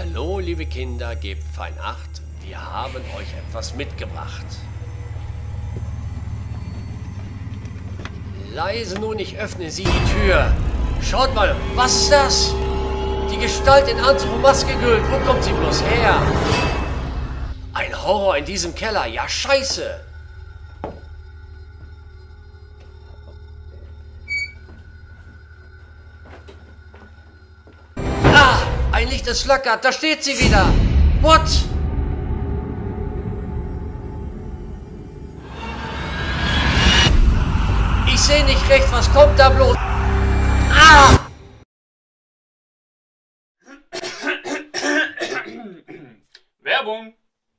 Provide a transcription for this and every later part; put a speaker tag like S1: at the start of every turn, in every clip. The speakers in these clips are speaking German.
S1: Hallo liebe Kinder, gebt fein Acht, wir haben euch etwas mitgebracht. Leise nun, ich öffne sie die Tür. Schaut mal, was ist das? Die Gestalt in Anzug und Maske gehüllt, wo kommt sie bloß her? Ein Horror in diesem Keller, ja scheiße! Ah, ein Licht, es flackert, da steht sie wieder! What? Ich sehe nicht recht, was kommt da bloß? Ah!
S2: Werbung!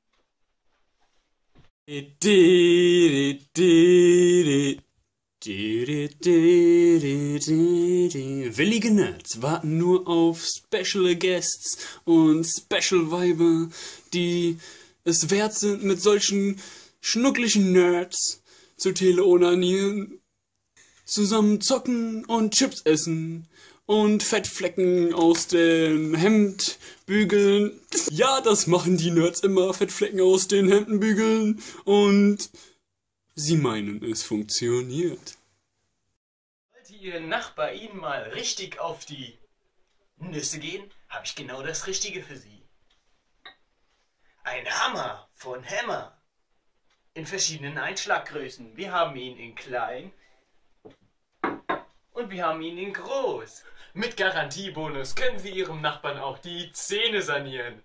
S3: Willige Nerds warten nur auf Special Guests und Special Weiber, die es wert sind, mit solchen schnucklichen Nerds zu teleonanieren, zusammen zocken und Chips essen und Fettflecken aus dem Hemd bügeln. Ja, das machen die Nerds immer, Fettflecken aus den Hemden bügeln, und sie meinen, es funktioniert.
S2: Sollte Ihr Nachbar Ihnen mal richtig auf die Nüsse gehen, habe ich genau das Richtige für Sie. Ein Hammer von Hammer. In verschiedenen Einschlaggrößen. Wir haben ihn in klein und wir haben ihn in groß. Mit Garantiebonus können Sie Ihrem Nachbarn auch die Zähne sanieren.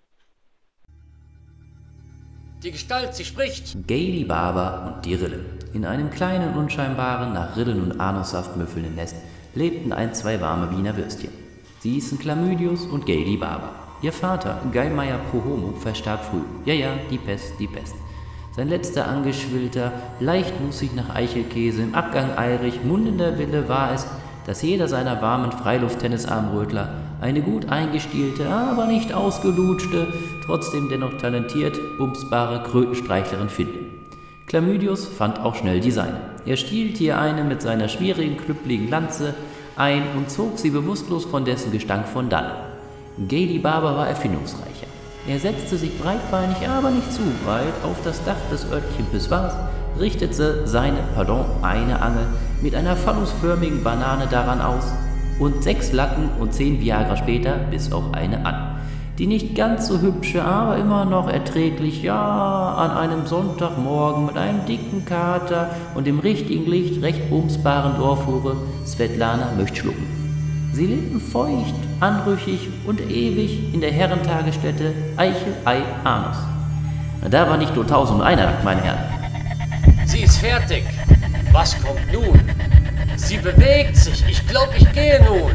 S1: Die Gestalt, sie spricht.
S4: Gaily Barber und die Rille. In einem kleinen, unscheinbaren, nach Rillen und Anussaft müffelnden Nest lebten zwei warme Wiener Würstchen. Sie hießen Chlamydius und Gaily Barber. Ihr Vater, Geimeier pro Homo, verstarb früh. Ja, die Pest, die Pest. Sein letzter angeschwillter, leichtmusig nach Eichelkäse, im Abgang eirig, mundender Wille war es, dass jeder seiner warmen Freiluft-Tennisarmrötler eine gut eingestielte, aber nicht ausgelutschte, trotzdem dennoch talentiert bumsbare Krötenstreichlerin findet. Chlamydius fand auch schnell die seine. Er stielte ihr eine mit seiner schwierigen, knüppeligen Lanze ein und zog sie bewusstlos von dessen Gestank von dannen. Gaily Barber war erfindungsreicher. Er setzte sich breitbeinig, aber nicht zu breit auf das Dach des örtlichen Pissoirs, richtete eine Angel mit einer phallusförmigen Banane daran aus und 6 Latten und 10 Viagra später biss auch eine an, die nicht ganz so hübsche, aber immer noch erträglich, ja, an einem Sonntagmorgen mit einem dicken Kater und dem richtigen Licht recht bumsbaren Dorfhure Svetlana möcht schlucken. Sie lebten feucht, anrüchig und ewig in der Herrentagesstätte Eichel-Ei-Anus. Da war nicht nur 1001 Akt, meine Herren.
S1: Sie ist fertig. Was kommt nun? Sie bewegt sich. Ich glaube, ich gehe nun.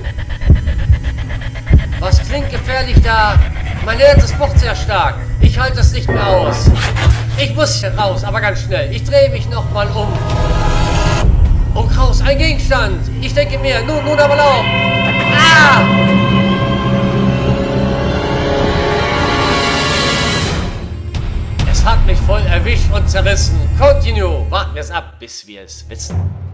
S1: Was klingt gefährlich da? Mein Herz pocht sehr stark. Ich halte es nicht mehr aus. Ich muss hier raus, aber ganz schnell. Ich drehe mich nochmal um. Oh Kraus, ein Gegenstand. Ich denke mir, nun aber laut. Ah! Es hat mich voll erwischt und zerrissen. Continue. Warten wir es ab, bis wir es wissen.